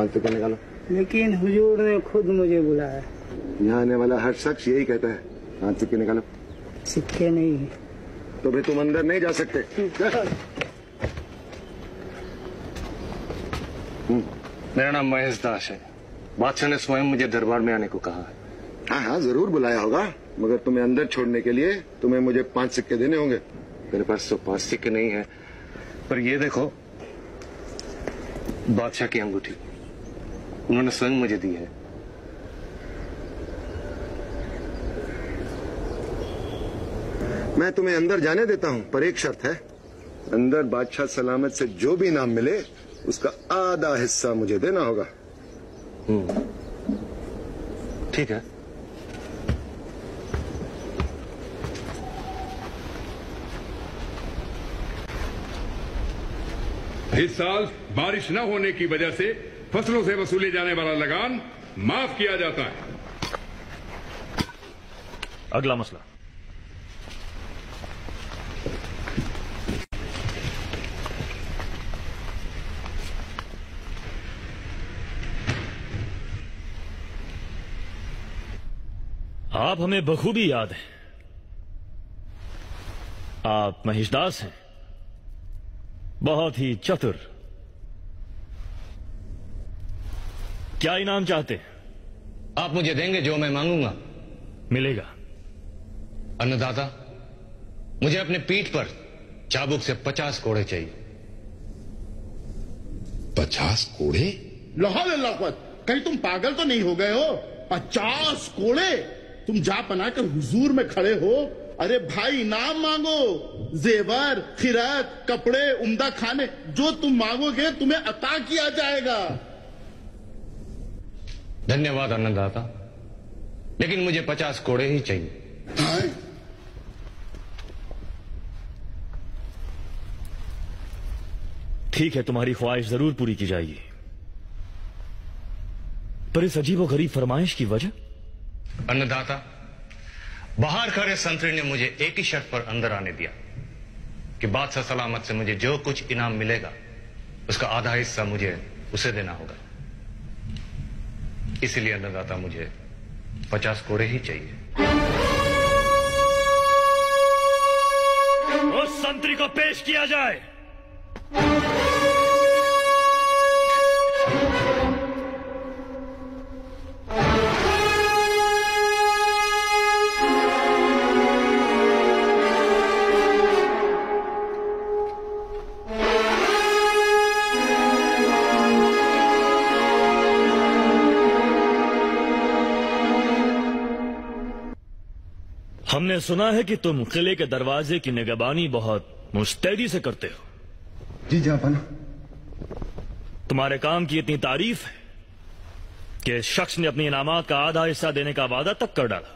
5 सिक्के निकालो। लेकिन हुजूर ने खुद मुझे बुलाया। यहाँ आने वाला हर शख्स यही कहता है। 5 सिक्के निकालो। सिक्के नहीं है। तो फिर तुम अंदर नहीं जा सकते। मेरा नाम महेश दास है। बादशाह ने स्वयं मुझे दरबार में आने को कहा है। हाँ हाँ जरूर बुलाया होगा, मगर तुम्हें अंदर छोड़ने के लिए तुम्हें मुझे 5 सिक्के देने होंगे। मेरे पास तो 5 सिक्के नहीं है, पर ये देखो बादशाह की अंगूठी, उन्होंने स्वयं मुझे दी है। मैं तुम्हें अंदर जाने देता हूँ, पर एक शर्त है। अंदर बादशाह सलामत से जो भी इनाम मिले उसका आधा हिस्सा मुझे देना होगा। ठीक है। इस साल बारिश न होने की वजह से फसलों से वसूले जाने वाला लगान माफ किया जाता है। अगला मसला। आप हमें बखूबी याद हैं। आप महेशदास हैं, बहुत ही चतुर। क्या इनाम चाहते हैं? आप मुझे देंगे जो मैं मांगूंगा। मिलेगा। अन्नदाता, मुझे अपने पीठ पर चाबुक से 50 कोड़े चाहिए। 50 कोड़े? लाहौल अल्लाह, कहीं तुम पागल तो नहीं हो गए हो? 50 कोड़े? तुम जा बनाकर हुजूर में खड़े हो। अरे भाई इनाम मांगो, जेवर, खिरात, कपड़े, उम्दा खाने, जो तुम मांगोगे तुम्हें अता किया जाएगा। धन्यवाद अन्नदाता, लेकिन मुझे 50 कोड़े ही चाहिए। ठीक है, तुम्हारी ख्वाहिश जरूर पूरी की जाएगी, पर इस अजीबोगरीब फरमाइश की वजह? अन्नदाता, बाहर खड़े संतरी ने मुझे एक ही शर्त पर अंदर आने दिया कि बादशाह सलामत से मुझे जो कुछ इनाम मिलेगा उसका आधा हिस्सा मुझे उसे देना होगा। इसलिए अन्नदाता, मुझे 50 कोड़े ही चाहिए। उस संतरी को पेश किया जाए। हमने सुना है कि तुम किले के दरवाजे की निगरानी बहुत मुस्तैदी से करते हो। जी जापान। तुम्हारे काम की इतनी तारीफ है कि इस शख्स ने अपनी इनामात का आधा हिस्सा देने का वादा तक कर डाला।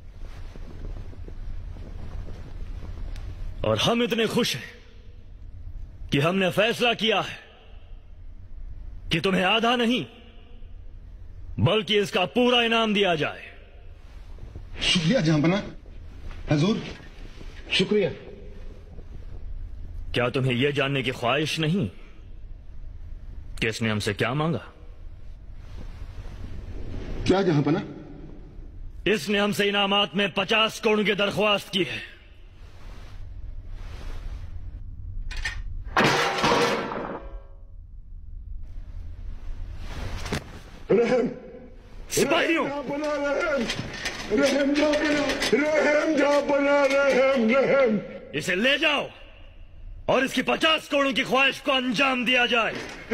और हम इतने खुश हैं कि हमने फैसला किया है कि तुम्हें आधा नहीं बल्कि इसका पूरा इनाम दिया जाए। शुक्रिया जहांपना। हजूर शुक्रिया। क्या तुम्हें यह जानने की ख्वाहिश नहीं कि इसने हमसे क्या मांगा? क्या जहांपना? इसने हमसे इनामात में 50 करोड़ की दरख्वास्त की है। रहम सिपाहियों, रहम रहम। इसे ले जाओ और इसकी 50 करोड़ की ख्वाहिश को अंजाम दिया जाए।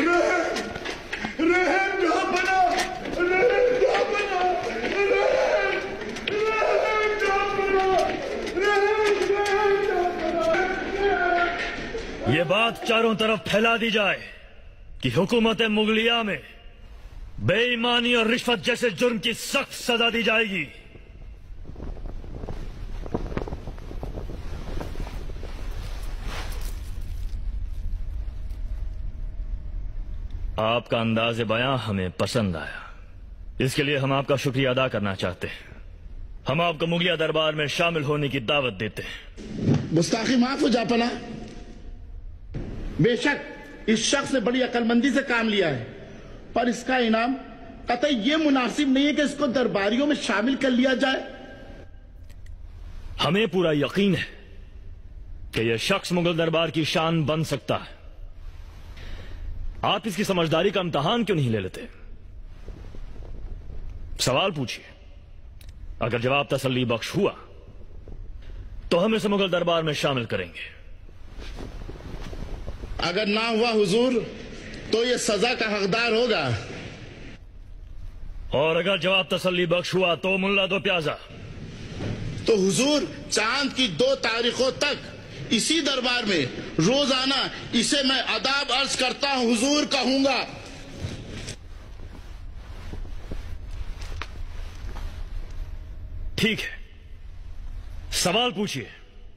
ये बात चारों तरफ फैला दी जाए कि हुकूमत मुगलिया में बेईमानी और रिश्वत जैसे जुर्म की सख्त सजा दी जाएगी। आपका अंदाज़े बयां हमें पसंद आया, इसके लिए हम आपका शुक्रिया अदा करना चाहते हैं। हम आपको मुगलिया दरबार में शामिल होने की दावत देते हैं। गुस्ताखी माफ हो जापना। बेशक इस शख्स ने बड़ी अक्लमंदी से काम लिया है पर इसका इनाम कतई ये मुनासिब नहीं है कि इसको दरबारियों में शामिल कर लिया जाए। हमें पूरा यकीन है कि यह शख्स मुगल दरबार की शान बन सकता है। आप इसकी समझदारी का इम्तिहान क्यों नहीं ले लेते? सवाल पूछिए। अगर जवाब तसल्ली बख्श हुआ तो हम इसे मुगल दरबार में शामिल करेंगे। अगर ना हुआ हुजूर तो ये सजा का हकदार होगा। और अगर जवाब तसल्ली बख्श हुआ तो मुल्ला दो प्याजा। तो हुजूर चांद की 2 तारीखों तक इसी दरबार में रोजाना इसे मैं अदाब अर्ज करता हूं हुजूर कहूंगा। ठीक है, सवाल पूछिए।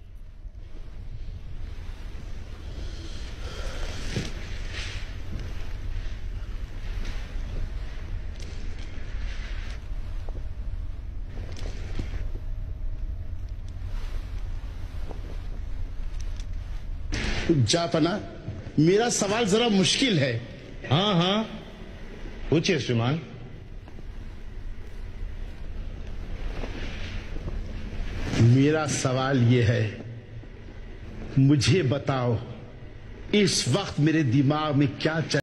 जापना, मेरा सवाल जरा मुश्किल है। हाँ हाँ, पूछिए श्रीमान। मेरा सवाल यह है, मुझे बताओ इस वक्त मेरे दिमाग में क्या चल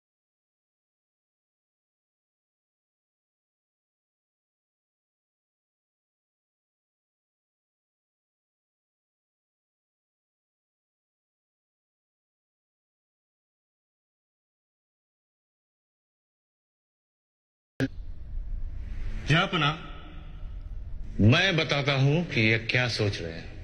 जहापना, मैं बताता हूं कि ये क्या सोच रहे हैं।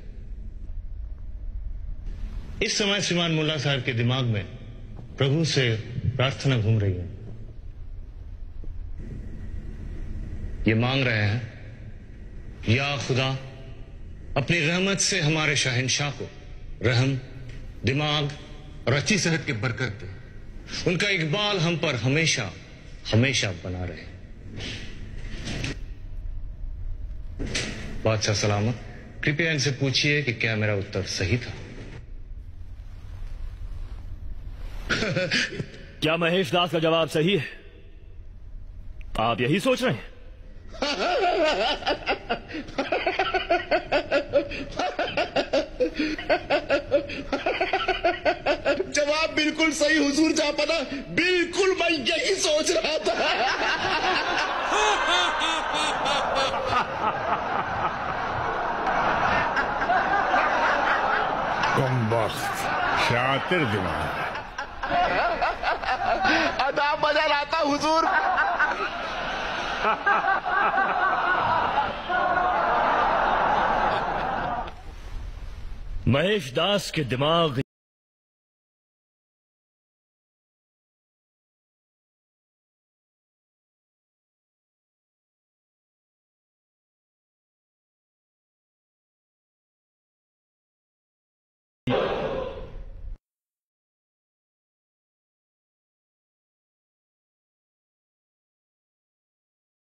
इस समय श्रीमान मुल्ला साहब के दिमाग में प्रभु से प्रार्थना घूम रही है। ये मांग रहे हैं, या खुदा अपनी रहमत से हमारे शहंशाह को रहम, दिमाग और अच्छी सेहत की बरकत दे। उनका इकबाल हम पर हमेशा हमेशा बना रहे। बादशाह सलामत, कृपया इनसे पूछिए कि क्या मेरा उत्तर सही था। क्या महेश दास का जवाब सही है? आप यही सोच रहे हैं? जवाब बिल्कुल सही हुजूर जापना, बिल्कुल मैं यही सोच रहा था। कमबख्त, शातिर दिमाग। अदाब मजा लाता हुजूर। महेश दास के दिमाग